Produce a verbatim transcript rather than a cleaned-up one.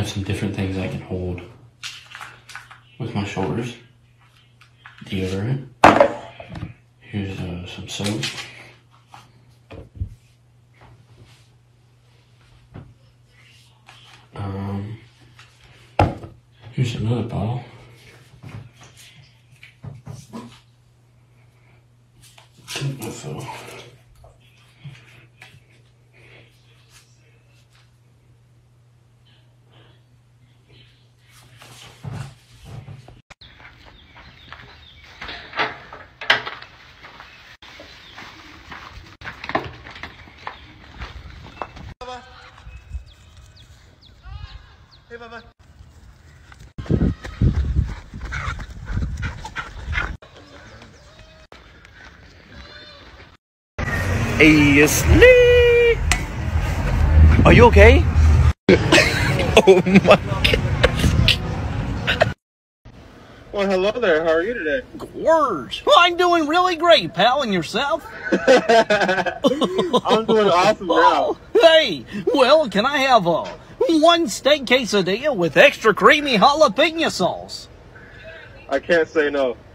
have some different things I can hold with my shoulders. Deodorant. Here's uh, some soap. Um, here's another bottle. So, Hey, bye-bye. Hey, asleep. Are you okay? Oh my God. Well, hello there. How are you today? Words. Well, I'm doing really great, pal. And yourself? I'm doing awesome now. Oh, hey, well, can I have a one steak quesadilla with extra creamy jalapeno sauce? I can't say no.